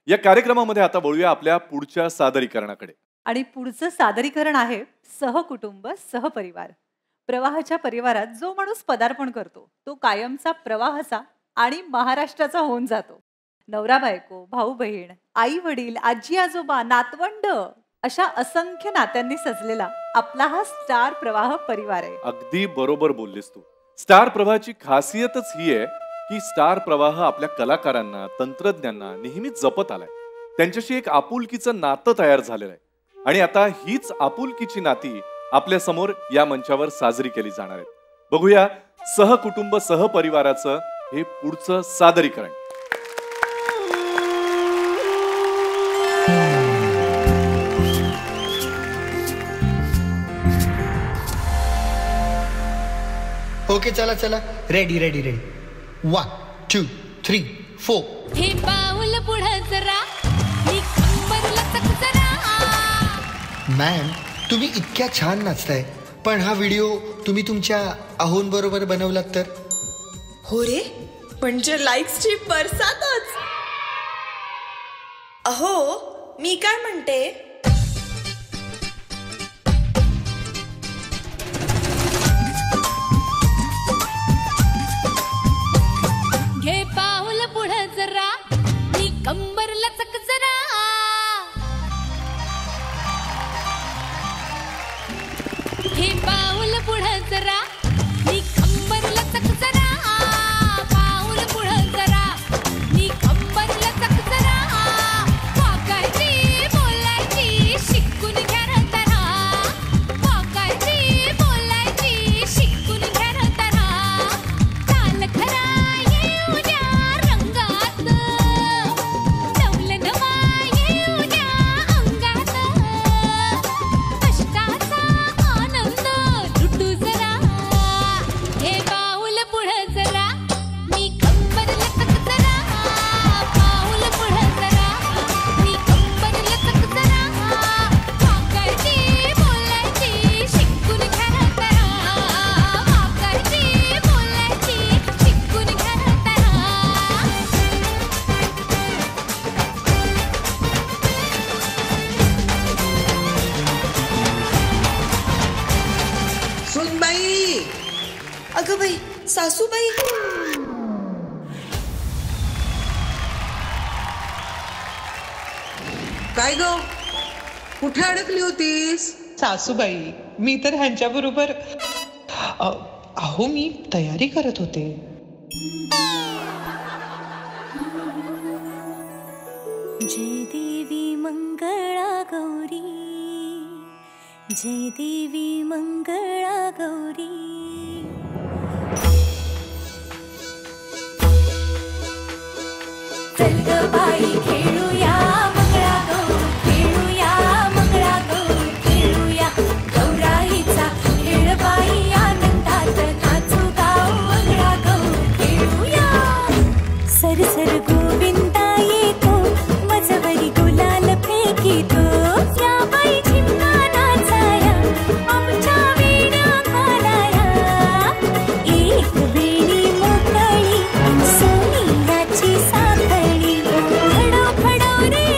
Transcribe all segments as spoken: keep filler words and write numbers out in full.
या कार्यक्रमामध्ये आता वळूया आपल्या पुढच्या सादरीकरणाकडे. आणि पुढचं सादरीकरण आहे सहकुटुंब सहपरिवार. प्रवाहाच्या परिवारात जो माणूस पदार्पण करतो तो कायमचा प्रवाहाचा आणि महाराष्ट्राचा होऊन जातो. नवरा बायको, भाऊ बहीण, आई वडील, आजी आजोबा, नातवंड अशा असंख्य नात्यांनी सजलेला आपला हा स्टार प्रवाह परिवार आहे. अगदी बरोबर बोललीस तू. स्टार प्रवाहाची खासियतच ही आहे की स्टार प्रवाह आपल्या कलाकारांना, तंत्रज्ञांना नेहमीच जपत आलाय. त्यांच्याशी एक आपुलकीचं नातं तयार झालेलं आहे आणि आता हीच आपुलकीची नाती आपल्या समोर या मंचावर साजरी केली जाणार आहेत. बघूया सहकुटुंब सहपरिवाराचं हे पुढचं सादरीकरण. ओके चला चला ready ready ready. One two three four. हे पाऊल पुढे जरा, ही कंबर लचक जरा. मॅम तुम्ही इतक्या छान नाचताय, पण हा व्हिडिओ तुम्ही तुमच्या अहोंबरोबर बनवलात तर? हो रे, म्हणजे लाईक्सची बरसातच. अहो मी काय म्हणते, घे पाऊल पुढे जरा, ही कंबर लचक जरा. हे पाऊल पुढे जरा, ही कंबर लचक जरा. पाऊल पुढे जरा, ही कंबर लचक जरा. वाकायची बोलायची शिकून घ्या रे तरा. वाकायची बोलायची शिकून घ्या रे तरा. चाल खरा येऊ द्या रंगात, नवल नवा येऊ द्या अंगात. कष्टाचा आनंद लुटू जरा. हे पाऊल पुढे जरा, मी कंबर लचक जरा. पाऊल पुढे जरा, मी कंबर लचक जरा. वाकायची बोलायची शिकून घ्या रे तरा. वाकायची बोलायची शिकून घ्या रे तरा. सुनबाई, अगं बाई, सासूबाई. काय ग, कुठे अडकली होतीस? सासूबाई, मी तर ह्यांच्या बरोबर अहो मी तयारी करत होते. जय देवी मंगळा गौरी, जय देवी मंगळा गौरी. चल ग बाई खेळूया मंगळा गौर, खेळूया मंगळा गौर, खेळूया गौराईचा खेळ बाई. आनंदात नाचू गाऊ मंगळा गौर, खेळूया. सरसर गोविंदा येतो, मजवरी गुलाल फेकितो. या बाई झिमका नाचाया, आमच्या वेड्या घालाया. एक वेणी मोकळी सोनियाची साखळी. फडो फडो रे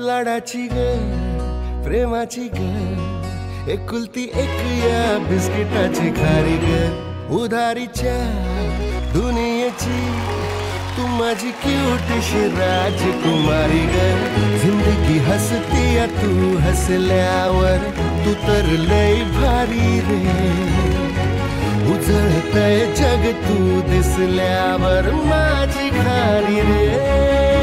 लाडाची ग प्रेमाची ग एकुलती एक या बिस्किटाची खारी ग उधारीच्या दुनियेची तू माझी क्यूटशी राजकुमारी ग जिंदगी हसती या तू हसल्यावर तू तर लय भारी रे उजळतय जग तू दिसल्यावर माझी खारी रे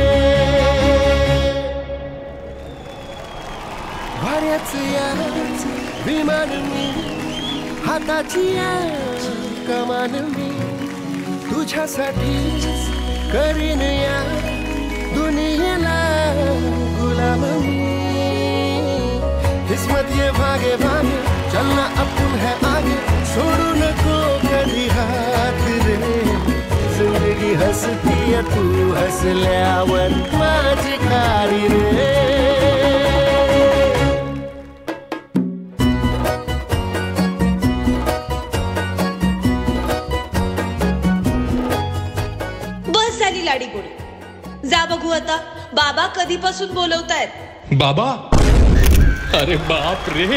वाऱ्याच याच विमान मी हाताची या कमान मी तुझ्यासाठी करीन या दुनियेला गुलाम मी किस्मत ये भागे भागे चलना अपन है आगे छोड़ू नको कधी हाथ रे जिंदगी हसती है तू हसल्यावर माझी खारी रे लाडी गोडी जा बघू आता बाबा कधीपासून बोलवतायत बाबा अरे बाप रे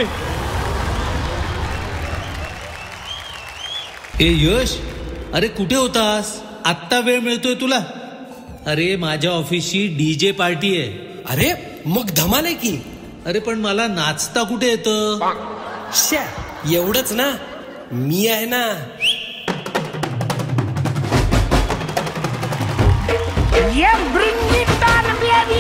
ए यश अरे कुठे होतास आत्ता वेळ मिळतोय तुला अरे माझ्या ऑफिसची डीजे पार्टी आहे अरे मग धमाल आहे की अरे पण मला नाचता कुठे येतं श्या एवढंच ना मी आहे ना Yeah, bring it on, baby!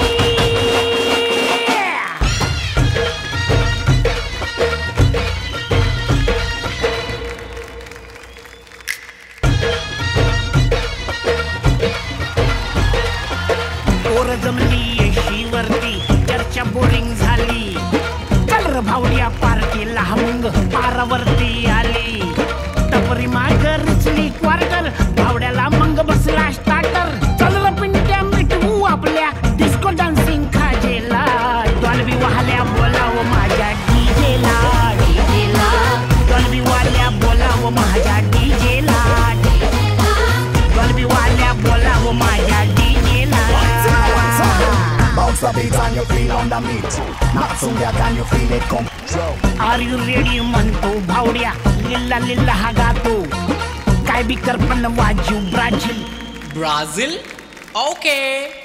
पोर जमली येशीवरती चर्चा बोरिंग झाली चल र भावड्या पार्टीला मग पारावरती आली टपरी मागर रुचली क्वार्टर भावड्याला मंग बसला स्टार्टर चल र पिंट्या मिटवू आपल्या डिस्को डान्सिंग खाजेला डॉल्बी वाल्या बोलाव माझ्या डीजेला डीजेला डॉल्बी वाल्या बोलाव माझ्या डीजेला डॉल्बी वाल्या बोलाव माझ्या डीजेला Bounce the beat and you feel on the beat. Not so that can you feel it come. Are you ready म्हणतो भावड्या लिल्ला लिल्ला हा गातो काय बी कर पण वाजू ब्राझील ब्राझील ओके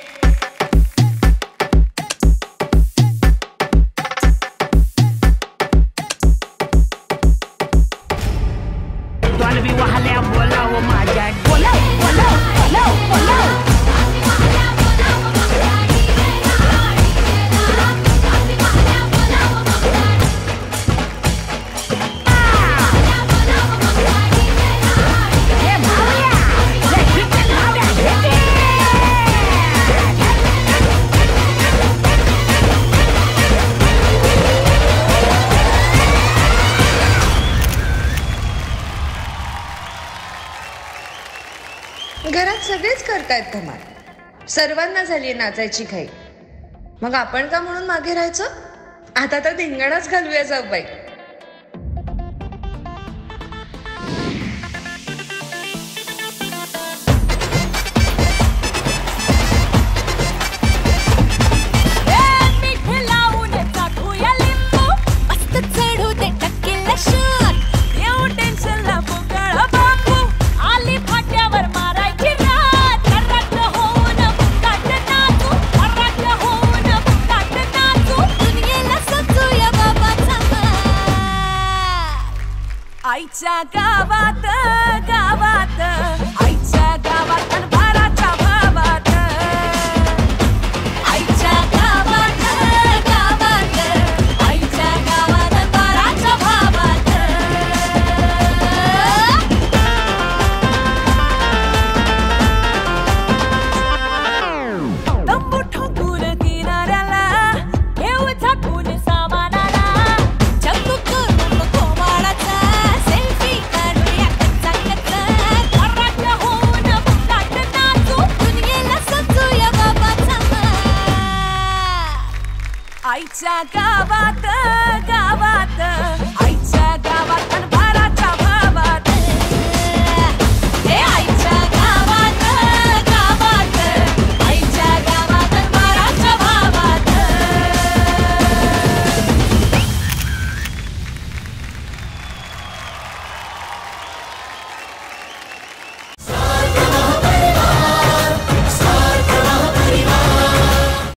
डॉल्बी वाल्या बोलाव माझ्या बोलाव बोलाव बोलाव बोलाव घरात सगळेच करतायत धमाल सर्वांना झाली नाचायची घाई मग आपण का म्हणून मागे राहायचं आता तर धिंगाणाच घालूया जाऊ बाई आईच्या गावात गावात आईच्या गावात भराच्या भावात आईच्या गावात गावात आईच्या गावात भराच्या भावात तंबू ठोकून किनाऱ्याला घेऊ झाकून सामानाला चक्कू करून कोमाडाचा आईच्या गावात